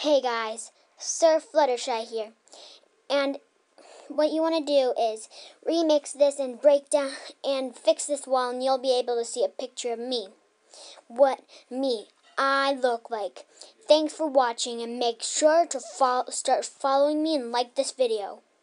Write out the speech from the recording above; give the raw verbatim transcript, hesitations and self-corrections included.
Hey guys, Sir Fluttershy here, and what you want to do is remix this and break down and fix this wall, and you'll be able to see a picture of me, what me I look like. Thanks for watching, and make sure to follow, start following me and like this video.